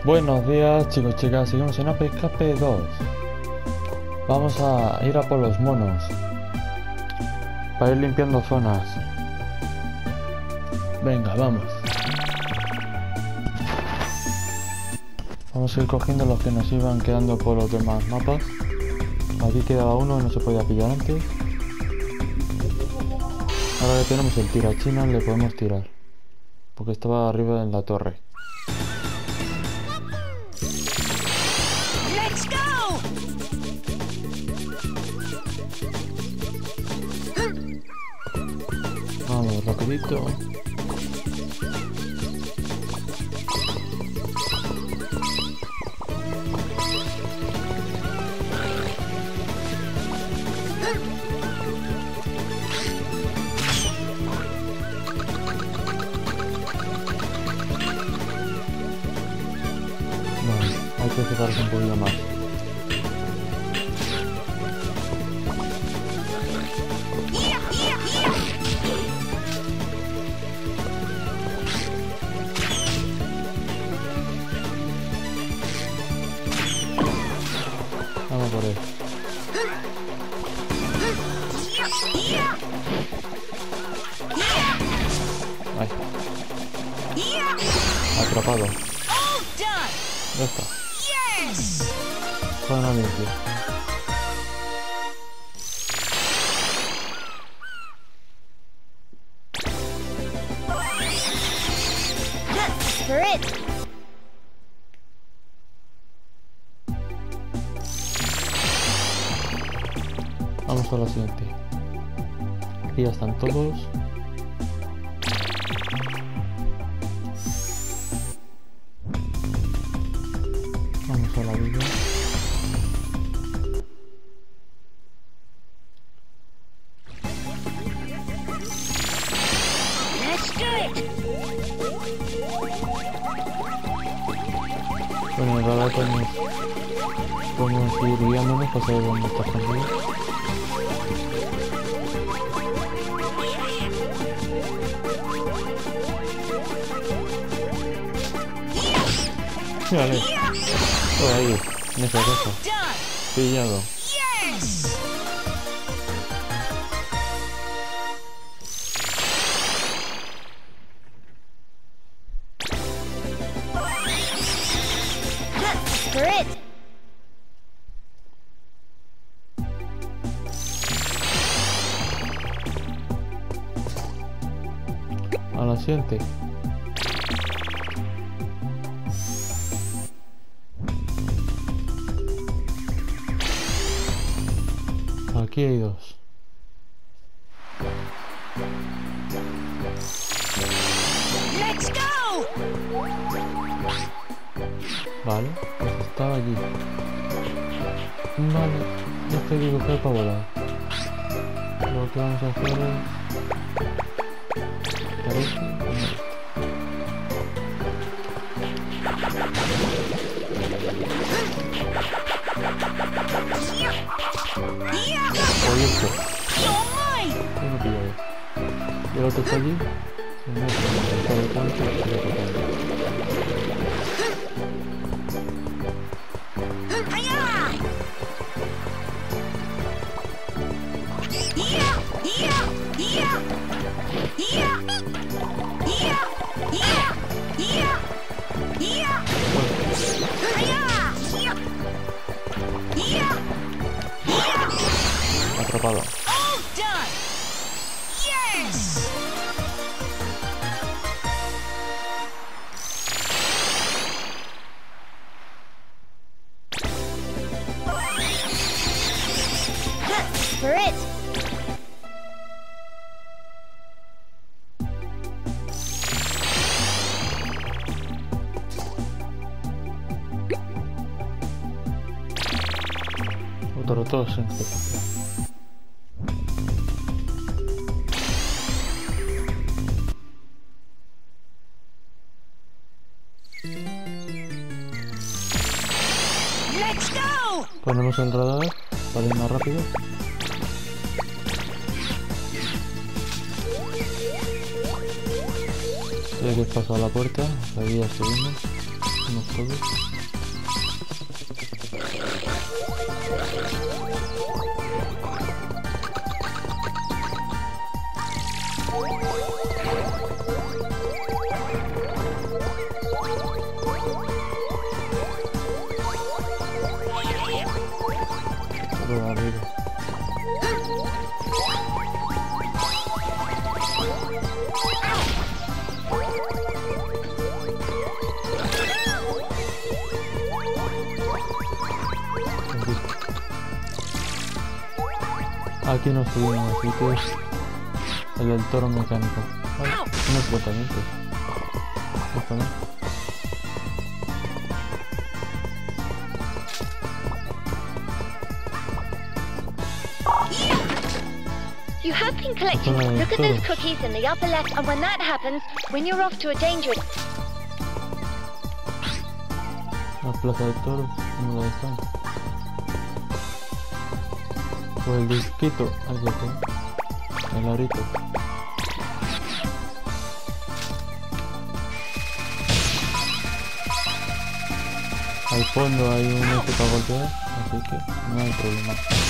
Buenos días, chicos, chicas, seguimos en Ape Escape 2. Vamos a ir a por los monos para ir limpiando zonas. Venga, vamos. Vamos a ir cogiendo los que nos iban quedando por los demás mapas. Aquí quedaba uno que no se podía pillar antes. Ahora que tenemos el tirachina le podemos tirar, porque estaba arriba en la torre. Vamos, rapidito. Vale, hay que separarse un poquito más. Vamos por él. Ay. Atrapado. Ya está. Zona limpia. Vamos a la siguiente. Aquí ya están todos. Vamos a la villa. Bueno, en realidad podemos ir guiándonos para saber dónde está escondido. Mírale, por ahí, en esa casa, pillado. A la siguiente. Aquí hay dos. Vale, pues estaba allí. Vale, ya estoy que coger para volar. Lo que vamos a hacer es... Oye, esto. ¿Qué me pillo ahí? Y el otro está allí. Se mete en el canto y se le toca. Atrapado. Todos en este. Ponemos el radar para ir más rápido. Hay que pasar la puerta, ahí ya estoy viendo. Unos todos. Todo arriba. Aquí nos subimos, así que es el del toro mecánico. Ay, unos botamientos. Esto no. You have been collecting. Look at those cookies in the upper left, and when that happens, when you're off to a dangerous... La plaza de toros, no la están. O el disquito, algo así. El arito. Al fondo hay un este para golpear, así que no hay problema.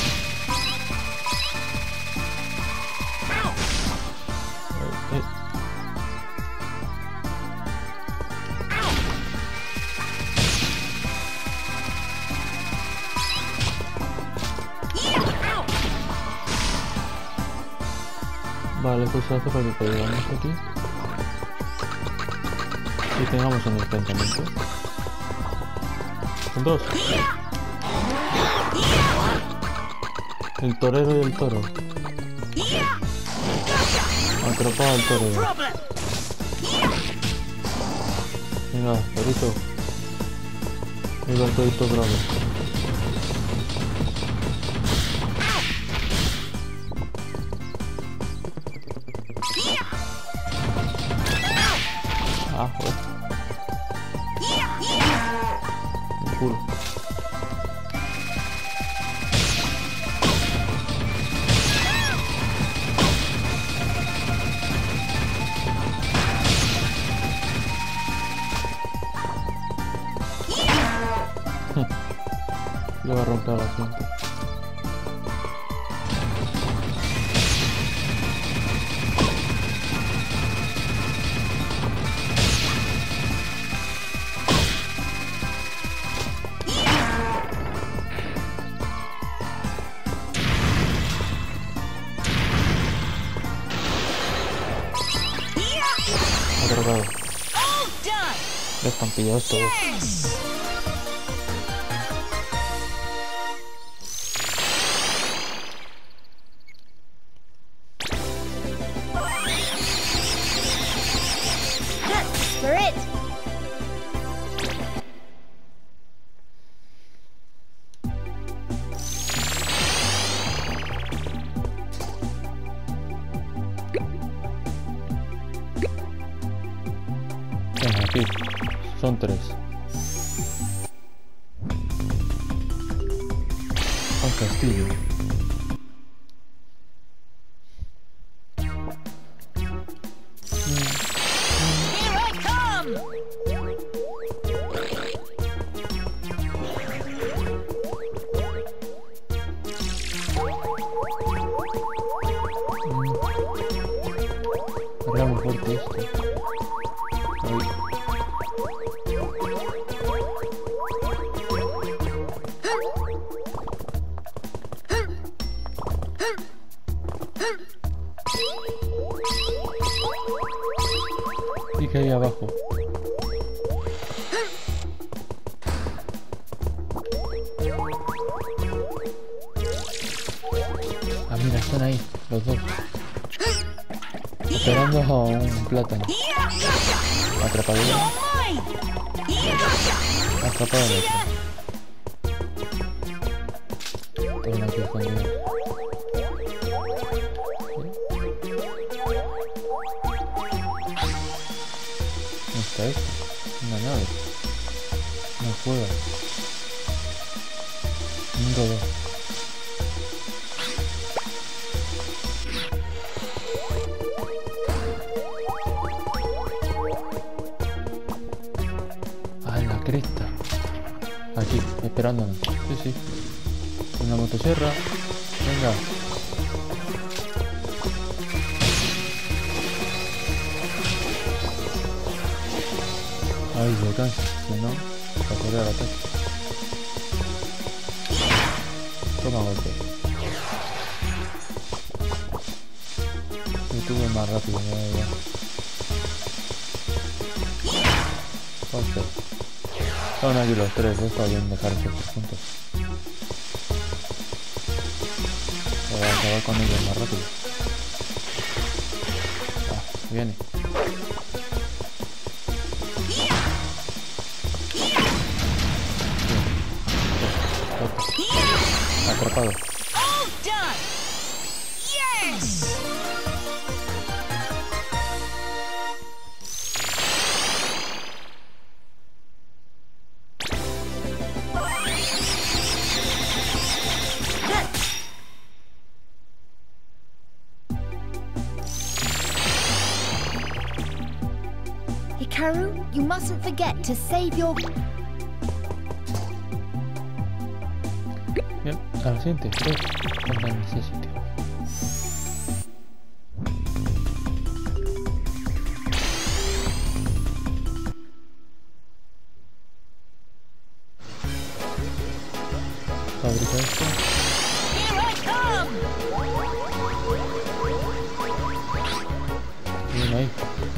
Vale, esto se hace para que caigamos aquí y tengamos un enfrentamiento. Son dos. El torero y el toro. Atrapado al torero. Venga, torito. Venga, el torito bravo. Ah, joder. El culo. Le va a romper el asiento. Atrapado. Ya están pillados todos. For it! Venga, aquí. Son tres. Al castillo. Here I come! Era muy fuerte esto. Ahí. Y que ahí abajo. Ah, mira, están ahí, los dos. Esperando a un plátano. Atrapado uno. Atrapado el otro. Están aquí escondidos. ¿Dónde está esto? Una nave. Una cueva. Un robot. ¡Hala, cresta. Aquí, esperándonos. Sí, sí. Una motosierra. Venga. Ahí se alcanza. Si no, para correr al ataque. Toma golpe. Y tuve más rápido, ya. Ok. Son aquí los tres, está bien dejar estos juntos. Voy a acabar con ellos más rápido. Ah, viene. Atrapado. Hikaru, you mustn't forget to save your... Bien, a la siguiente, tres. Faltan en ese sitio. Fabrica esto. Bien ahí.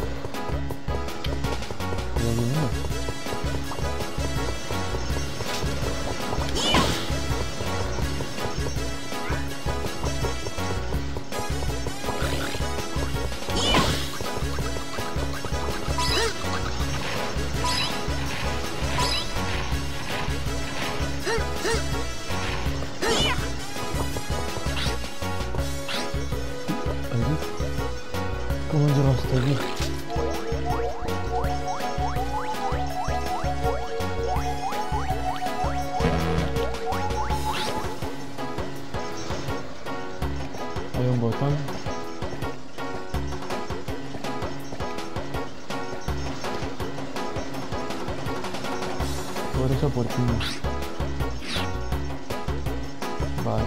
¿Cómo llegó hasta aquí? Hay un botón. Por eso por fin. Vale.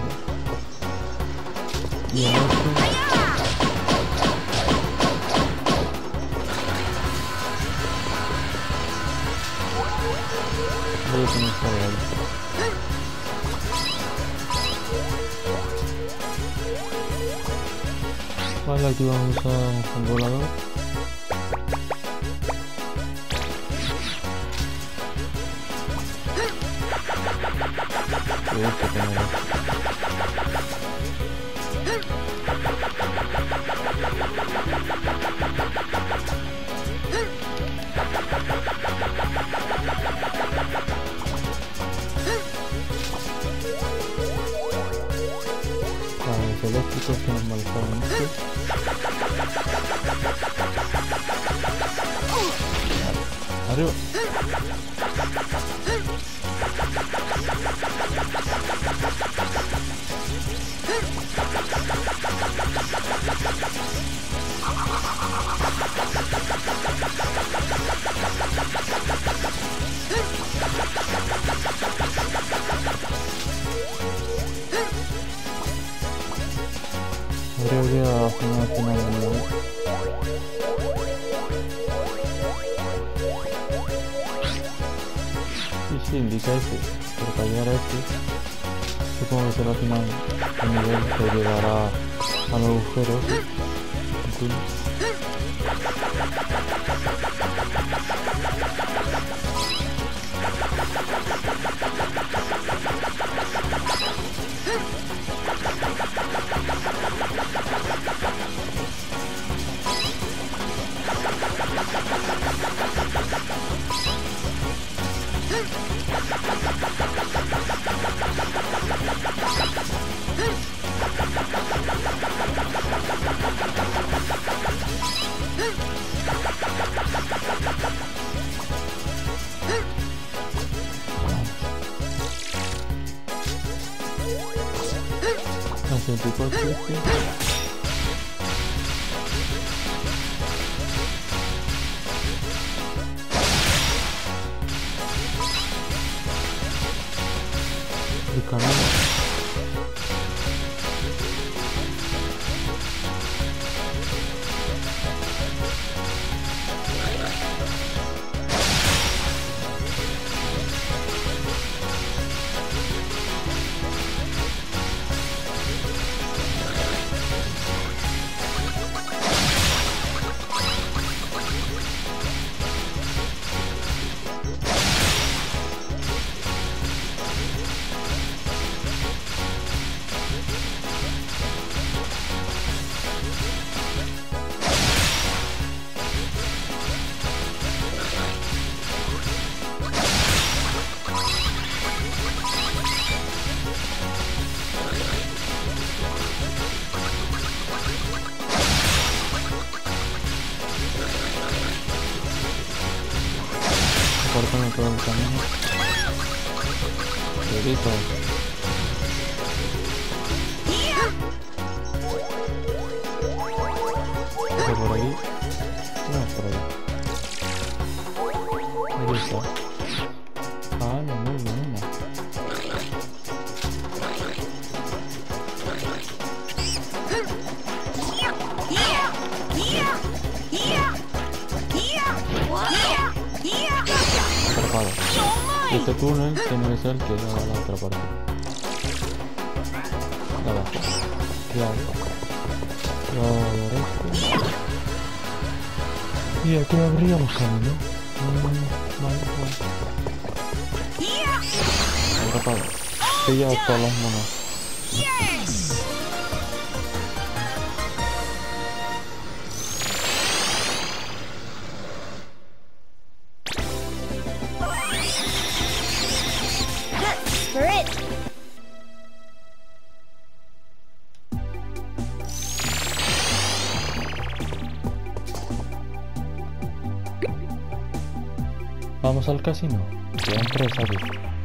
Y el otro. Voy a tener que ahí. Vale, aquí vamos a un volador. Creo que tengo los eléctricos que nos molestaban mucho. Arriba. Creo que abajo no tiene nada. Sí, indica este, pero para llegar a este, supongo que será al final el nivel que llegará a los agujeros. Hacia el tipo este. El camino. Cortame todo el camino. Dedito. Por ahí. No, por ahí. Ahí está. Ah, no, muy buena. Atrapado. Este túnel tiene que ser el que lleva a la otra parte. Abajo. Cuidado. Y aquí abríamos camino. Atrapado. Pillado todos los monos. For it! Vamos al casino. Quedan 3 aquí.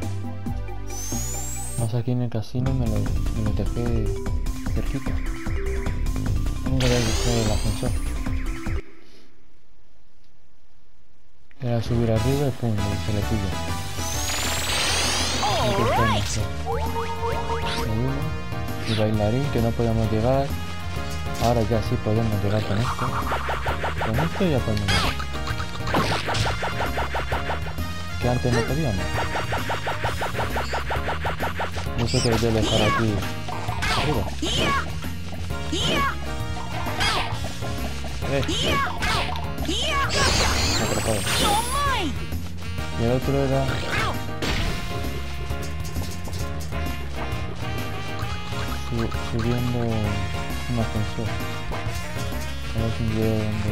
Más aquí en el casino me lo dejé cerquita. Nunca le dejé el ascensor. Era subir arriba y pum, se le pilla. Y bailarín que no podíamos llegar. Ahora ya sí podemos llegar con esto. Con esto ya podemos llegar. Que antes no podíamos. No sé qué debo dejar aquí arriba. Atrapado. Y el otro era... subiendo un ascensor. A ver si llego donde...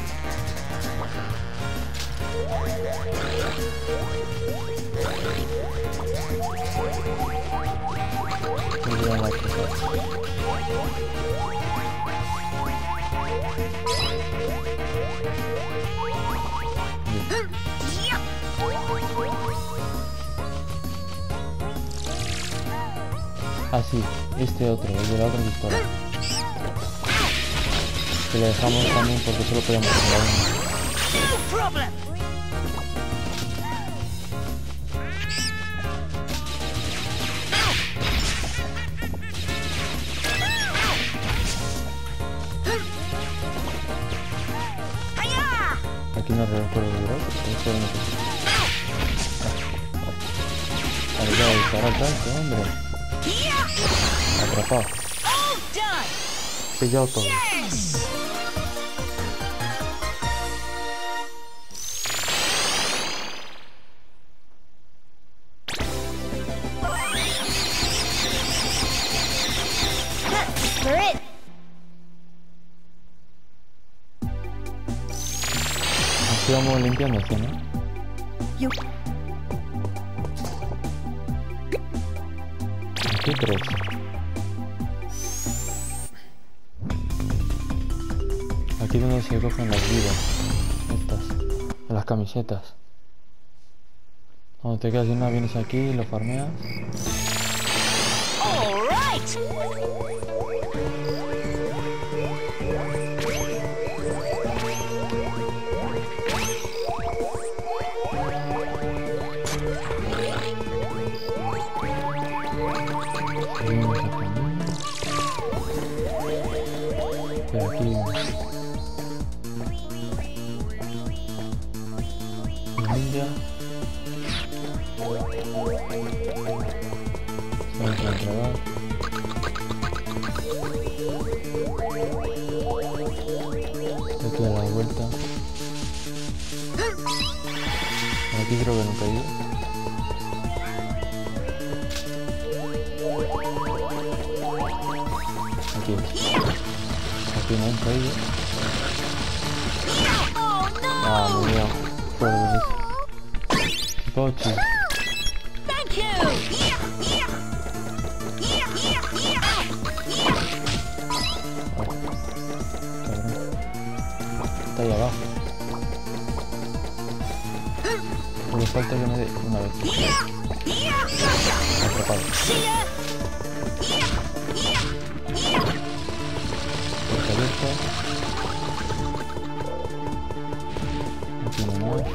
Voy a la cosa. Ah, sí, este otro, el de la otra pistola. Que le dejamos también porque solo podíamos hacer uno. Aquí no recuerdo de verdad, porque esto era una cosa. Vale, ya disparar tanto, hombre. Atrapado. Pillado todo. For it! Así vamos limpiando esto, ¿no? You... Aquí 3. Aquí donde se cogen las vidas. Estas. Las camisetas. Cuando te quedas sin nada vienes aquí y lo farmeas. Vamos a entregar. Aquí a la vuelta. Aquí creo que no he caído. Aquí. Aquí no he caído. Ah, me veo. Por coche. Thank you! Está ahí abajo. Solo falta que me dé una vez. Atrapado. Puerta abierta. Aquí no más.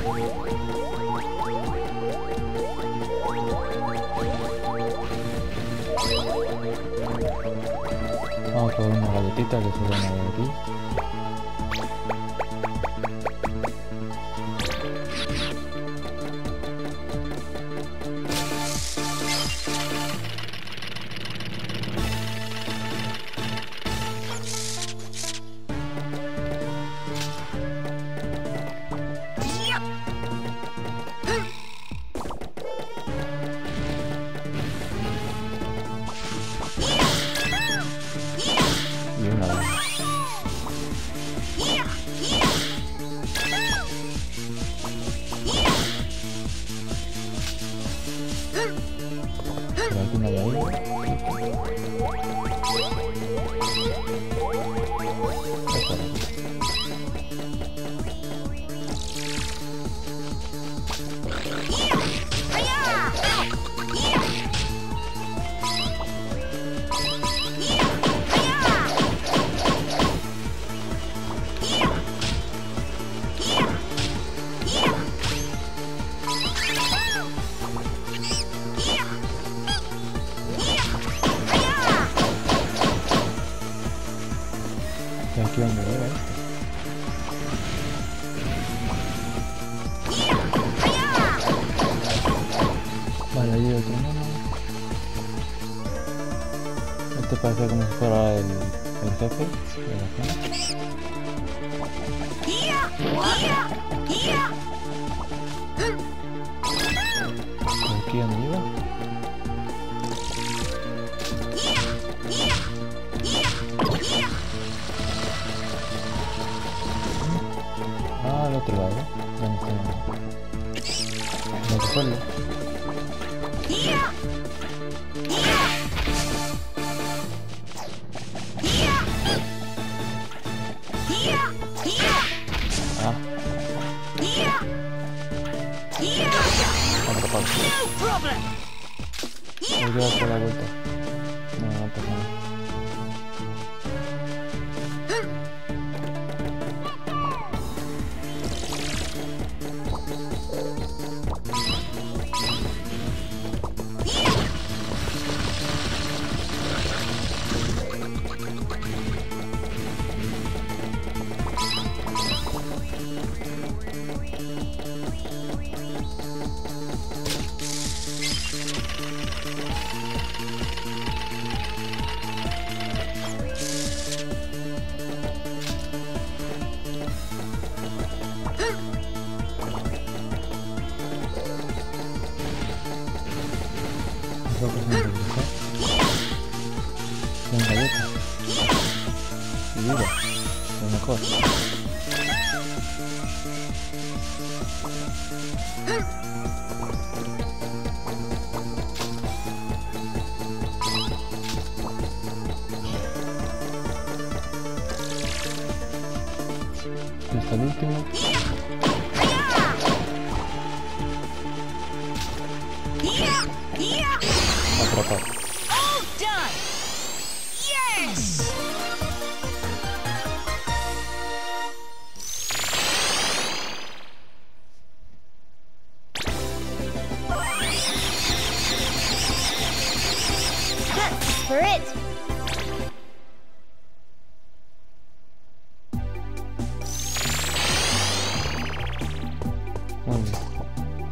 Vamos por una galletita que se llama de aquí. Y una vez. Pero aquí no hay ahí. Y aquí donde llega esto. Vale, ahí hay otro mono. Este parece como si fuera el jefe de la zona. ¿Por aquí donde iba? Ah, al otro lado. ¿Dónde está? No recuerdo. Ah. Atrapado. Voy a dar la vuelta. No, no pasa nada. Creo que es un regresar. Con galleta. Y vida. Lo mejor. Y hasta el último. Atrapado. All done! Yes! That's for it. Muy bien.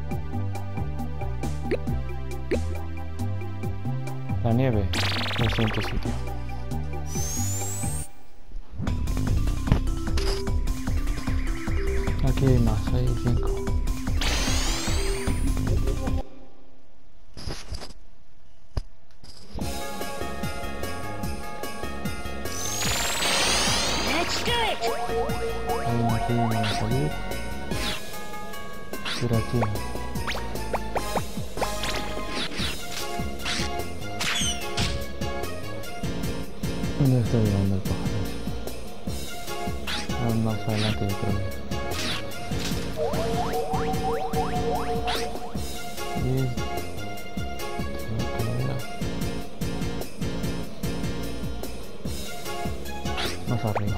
La nieve. El siguiente sitio. Aquí hay más, hay 5. Aquí vamos a salir. Por aquí. ¿Dónde está llevando el pájaro? Vamos más adelante yo creo. Más arriba.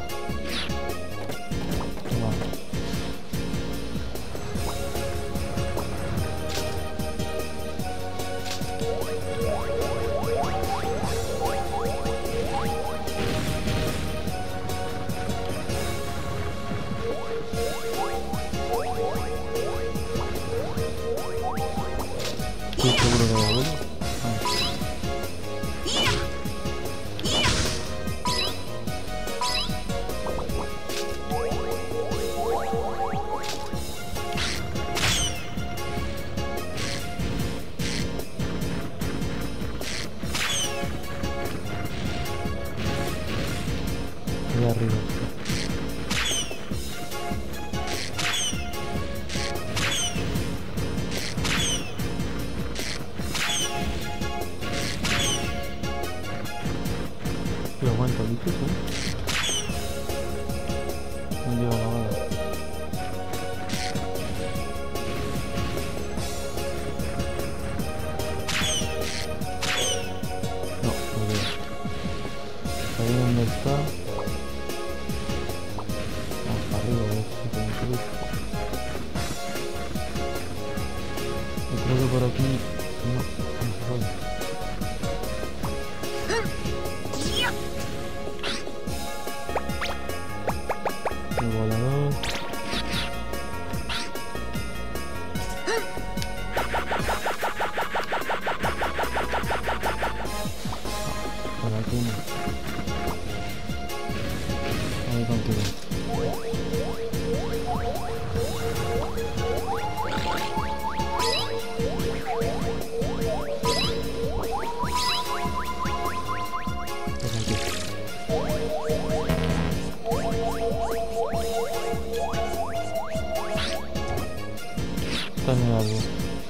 Estoy seguro de volver. Ahí arriba. Lo aguanto, ¿viste? No lleva la bala. No, no veo. Ahí donde está. Vamos para arriba, a ver si puedo subir. Y creo que por aquí. No se puede. El volador. Por aquí no. Ahí contigo. Está en el árbol.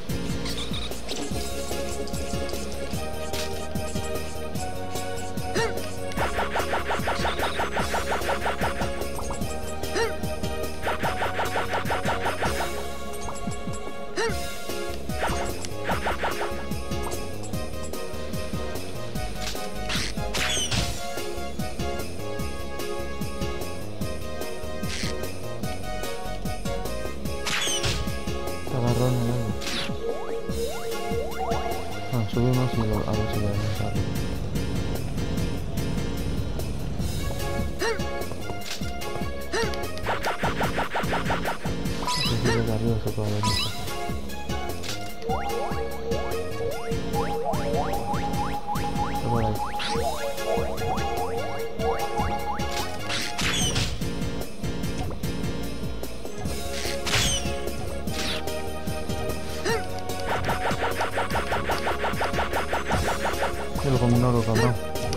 Agarró en el árbol. Ah, subimos y a ver si lo vemos arriba. Si desde arriba se puede ver mucho. Está por ahí. El gominoro, cabrón.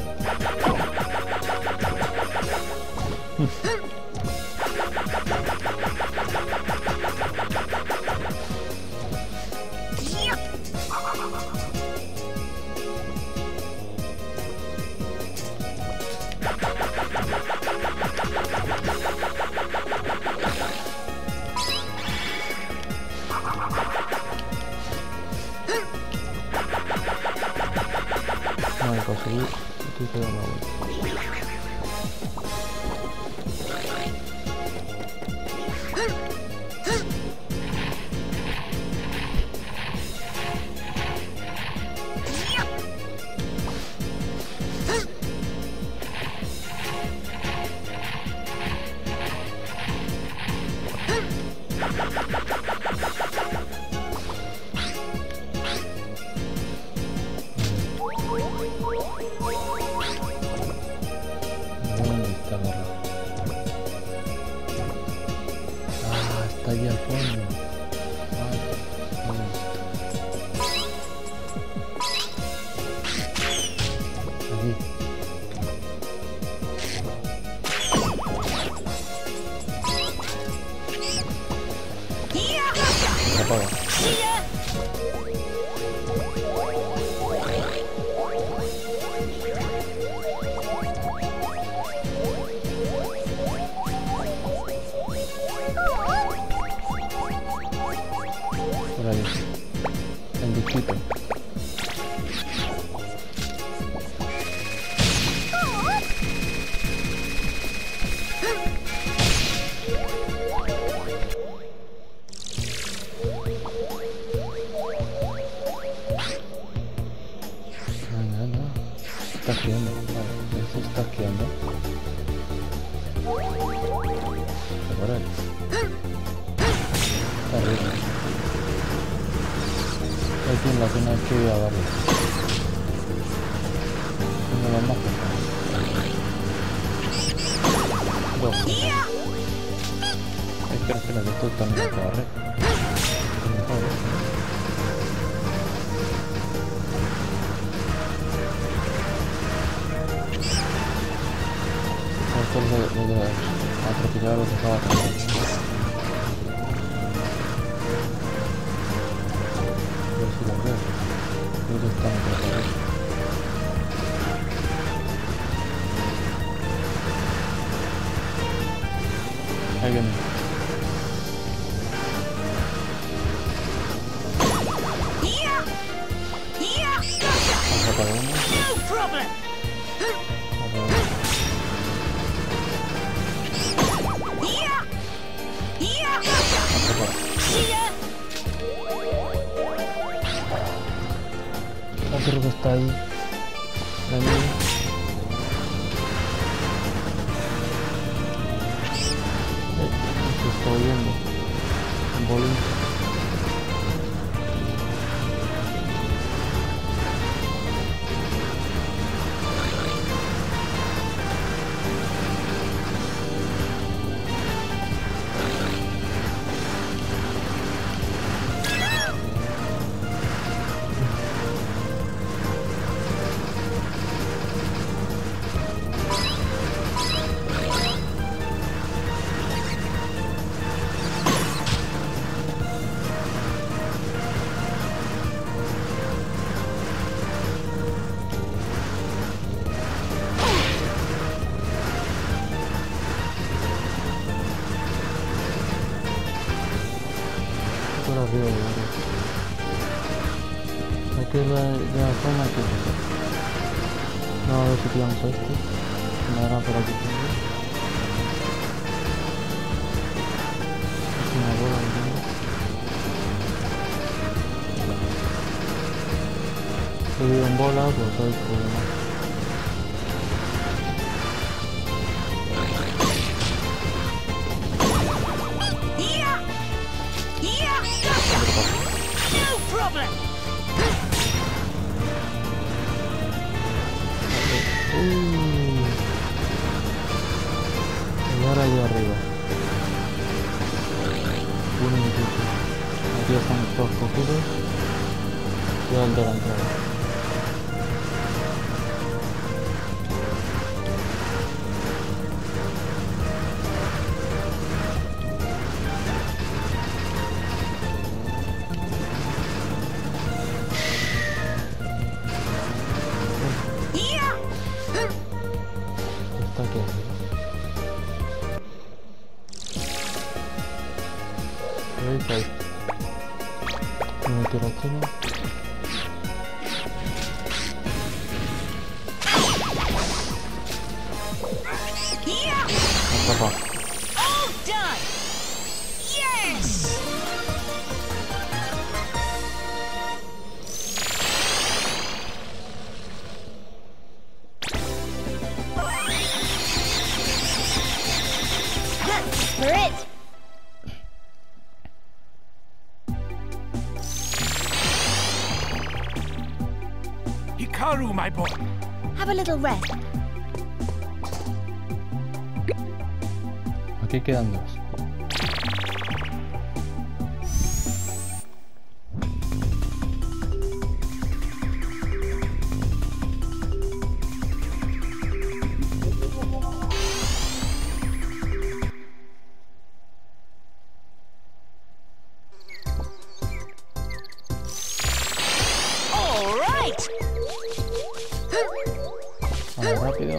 Vale, para subir, estoy que dar la vuelta. Por ahí. El disquito. Está girando, vale, eso está girando. Por ahí. Está arriba. Aquí en la zona que voy a darle. No lo más. Dos. Espera, que esto también lo agarré. Lo de atropellar los dejaba atrás. Pero si lo veo, creo que están atrapados. Ahí viene. Atrapado uno. Otro que está ahí. La niña. Se está oyendo. Un bolín. Arriba, aquí es la forma que no, a ver si pillamos a este. Me dará por aquí. Es una bola que tengo. Si vivo en bola, pues hay problema. Y ahora allá arriba. Un minutito. Aquí están todos cogidos. Y al de la entrada. Está aquí arriba. ¿Veis ahí? Me metí la china. Atrapado. For it! Hikaru, my boy. Have a little rest. Aquí quedan dos. Vamos rápido.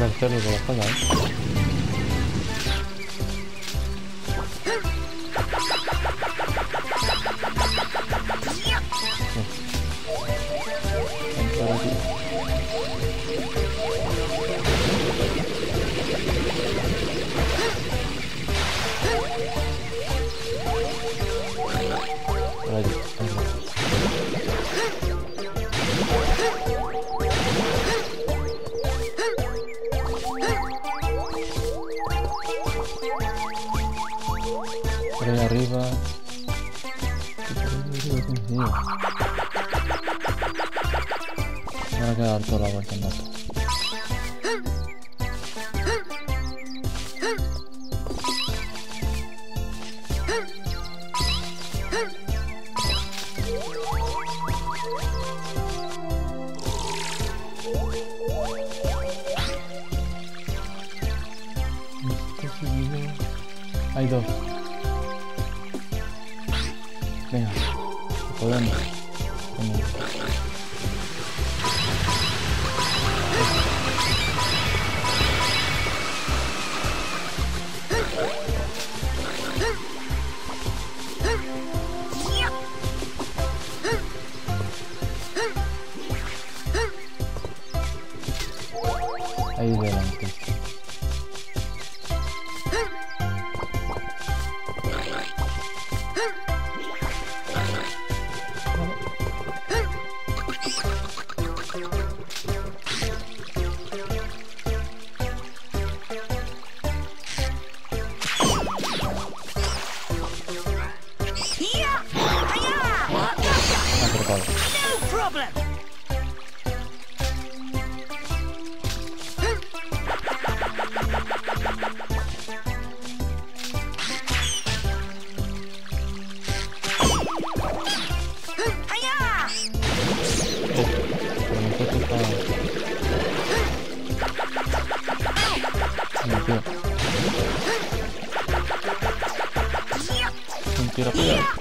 Mira el cerdo de la espalda, Entrar aquí. Por allí, por ahí arriba. Me va a quedar toda la vuelta en moto. Hay dos. Venga, podemos. Ahí delante. Tira para allá.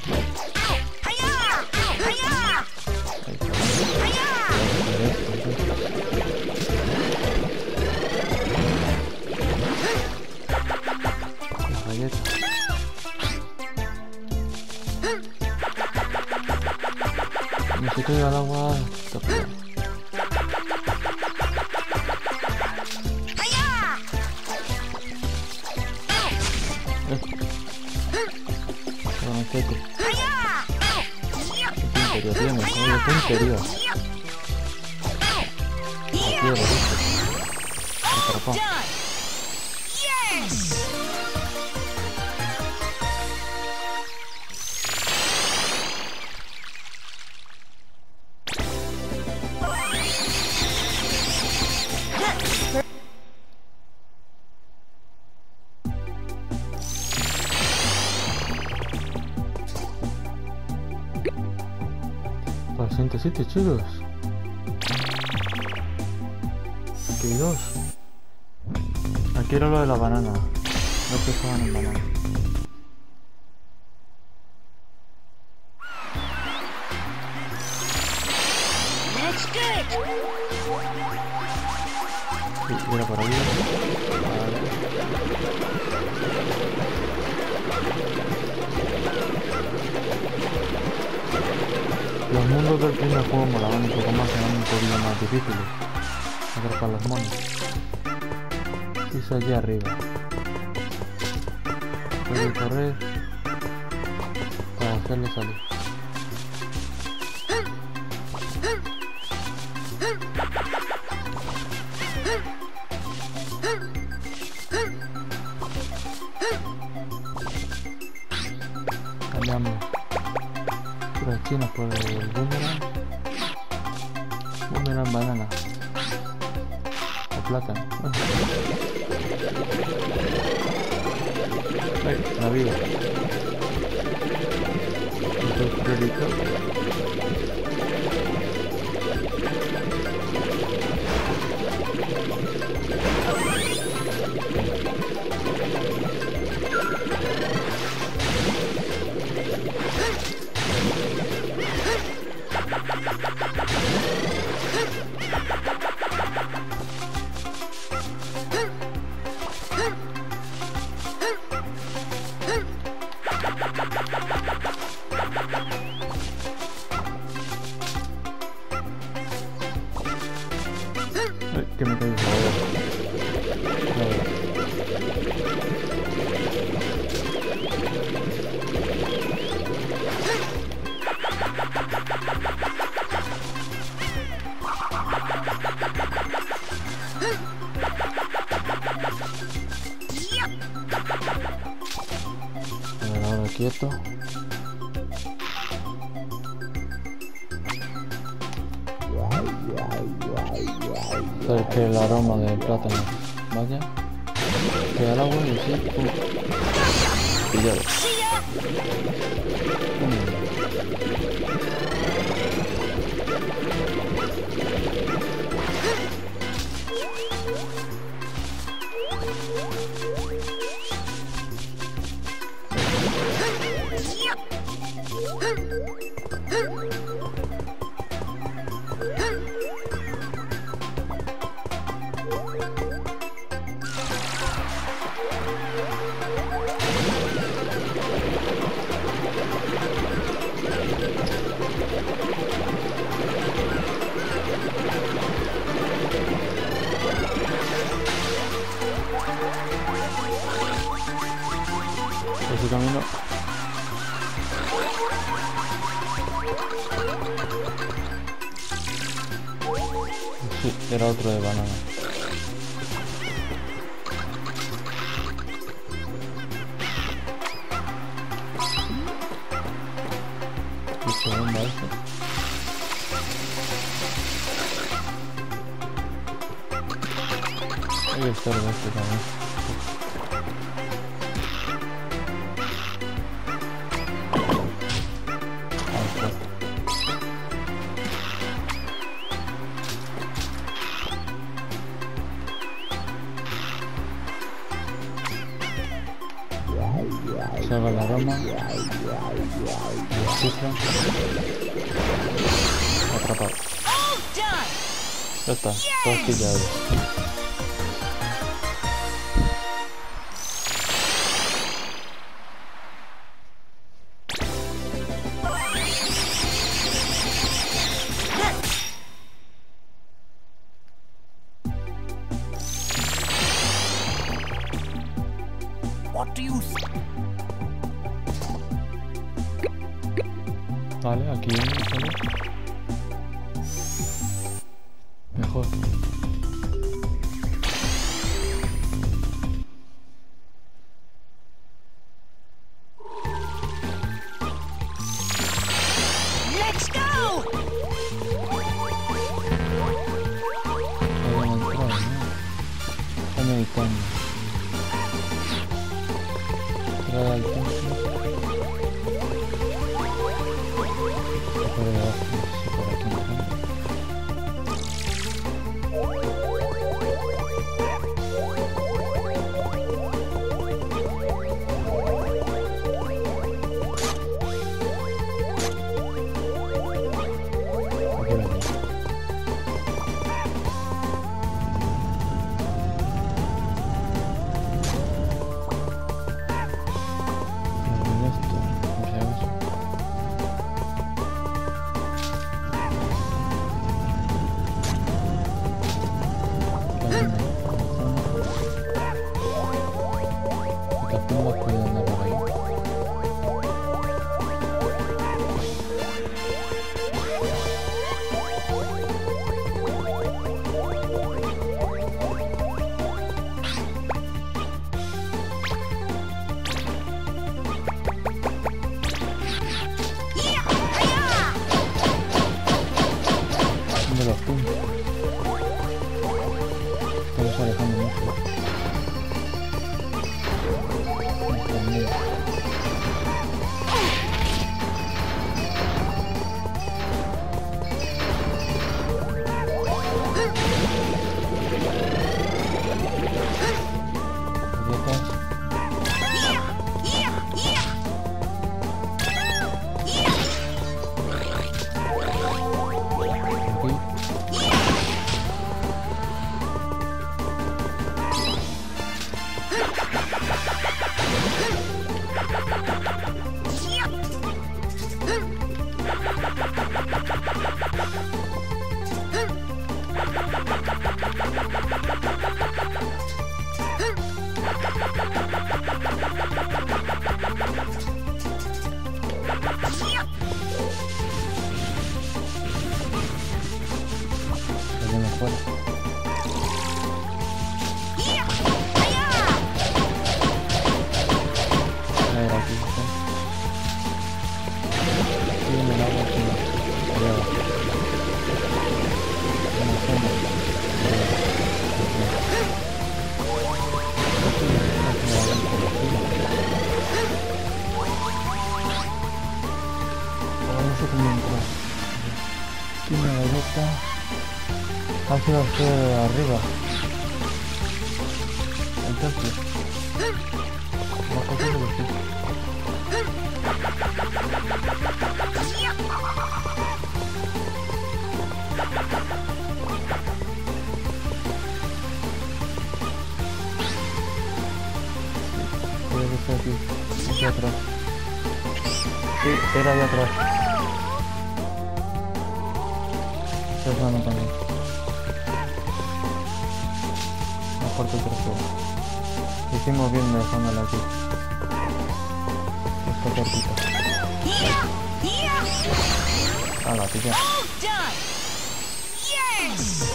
No se caiga al agua. ¿Qué puntería tienes? ¿Qué puntería? Quiero, atrapado. Para el siguiente sitio, chicos. Aquí hay dos. Aquí era lo de la banana. No pensaban en banana. Sí, era por ahí. Vale. Los mundos del primer juego molaban un poco más, eran un poquito más difíciles. Atrapar los monos. Y es allí arriba. Puedo correr para hacerle salir. Cambiamos las chinas por el boomerang. Boomerang banana. O plátano. Ay, la vida. Esto es prioritario. A ver, ahora quieto. Que el aroma del plátano vaya, que al agua y así, pillado. Ese camino. Sí, era otro de banana. ¿Qué segunda ese? Hay que estar de este también. Salva la aroma, azufre, atrapado. Ya está, todo pillado. What do you think? Vale, aquí sale. Mejor. Let's go! Está meditando. Entrada al templo. Por debajo, no sé, por aquí, ¿no? Aquí venía. Estamos alejando mucho. que iba a ser arriba. El templo. Bajo todo lo que creo que está aquí atrás. Sí, era ahí atrás. Esta es mano también. La puerta trasera. Hicimos bien dejándola aquí. Esta cortita. A la pica. All done. Yes.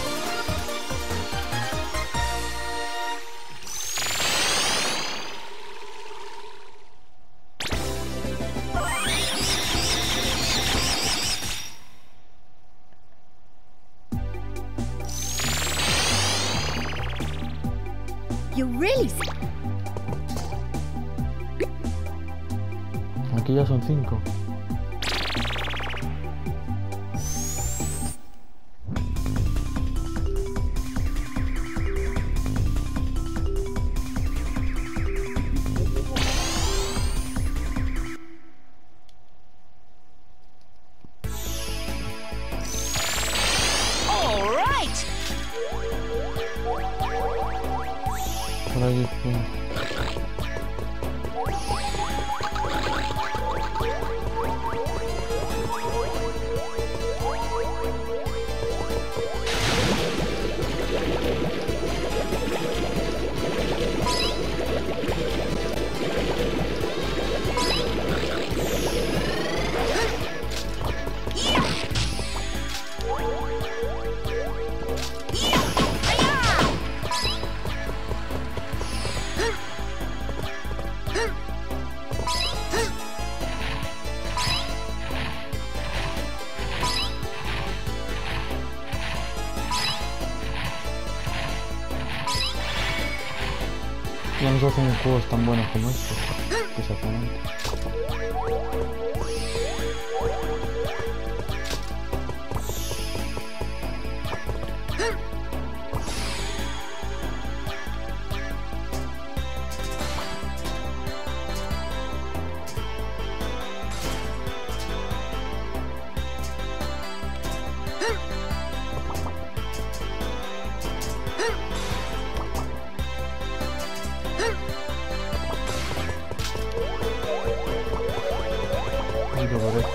You're really... Aquí ya son 5. All right. Por ahí ya nos hacen juegos tan buenos como estos. Exactamente. Y lo veré.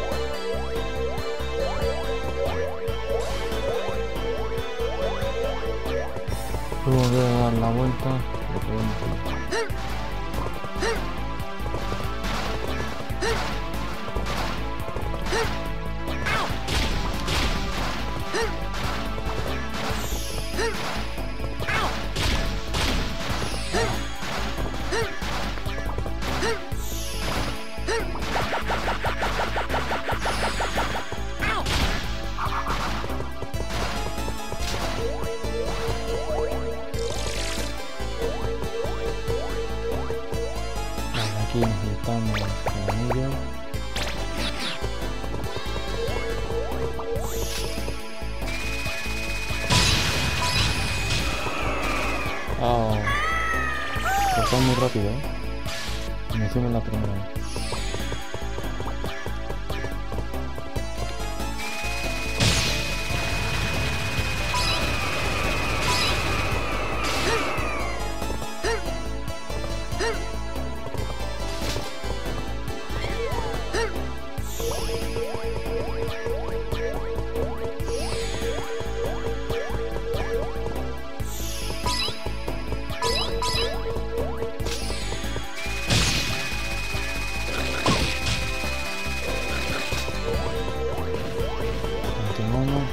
Luego voy a dar la vuelta. Lo podemos hacer. Aquí necesitamos el anillo. Oh, está muy rápido, ¿eh? Me hicimos la primera vez. Continuamos.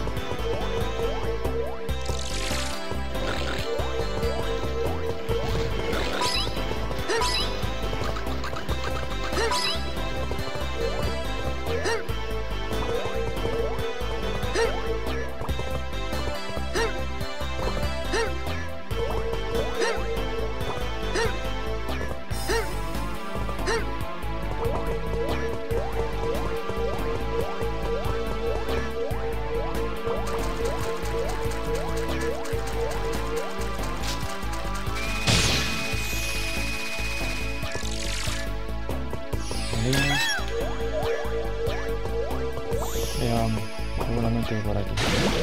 Vale. Veamos, seguramente por aquí.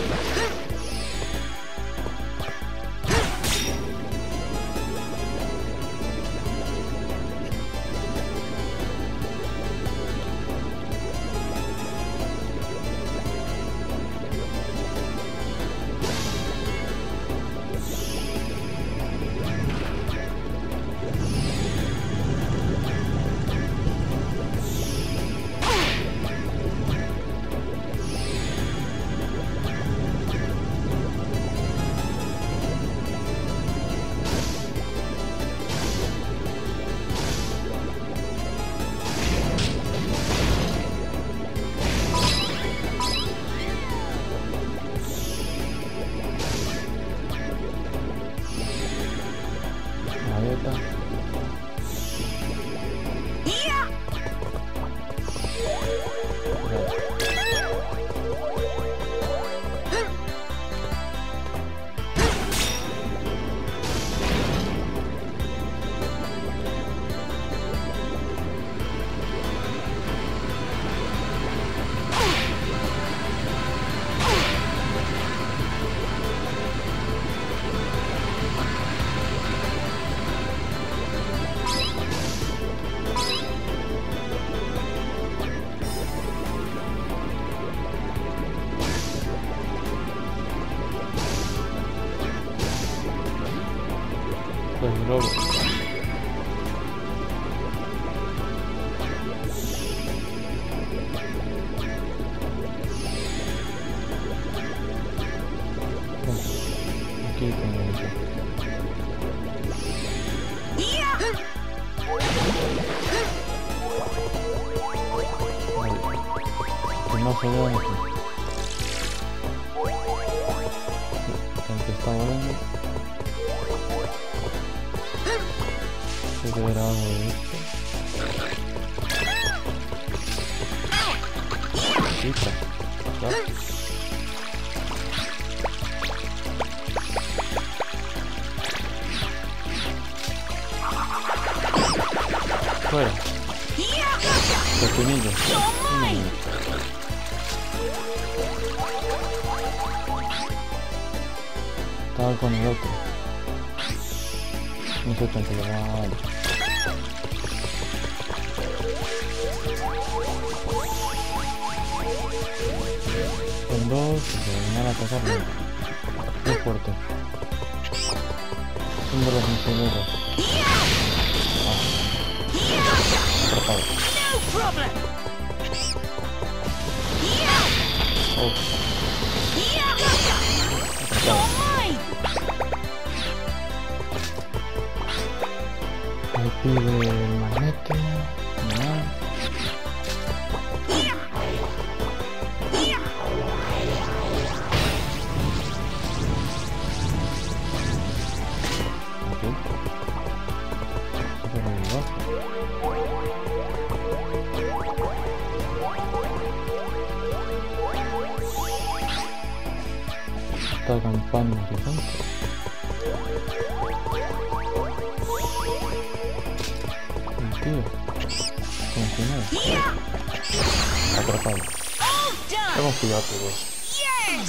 Pues luego. Aquí tengo eso. Vale. Que no se vea aquí. El que está volando. Se verá algo de esto. Chica. Fuera. Pequeñillo. Estaba con el otro. No sé tanto lo vale. Con dos, van a atacarme. Muy fuerte. Son de los misioneros. Atrapado. Oh. Ahí pide el magnete. Esta campaña que son. Tío, continuado. Atrapado. Hemos pillado todos.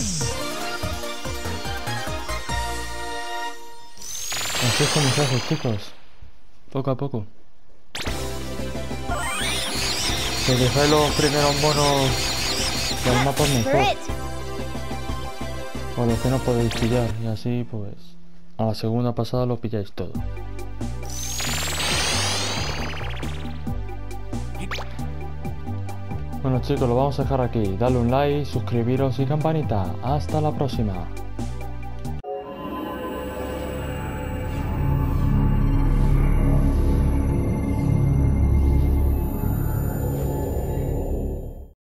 Así es como se hace, chicos. Poco a poco. Si dejáis los primeros monos del mapa mejor. O los que no podéis pillar. Y así pues a la segunda pasada lo pilláis todo. Bueno chicos, lo vamos a dejar aquí. Dale un like, suscribiros y campanita. Hasta la próxima.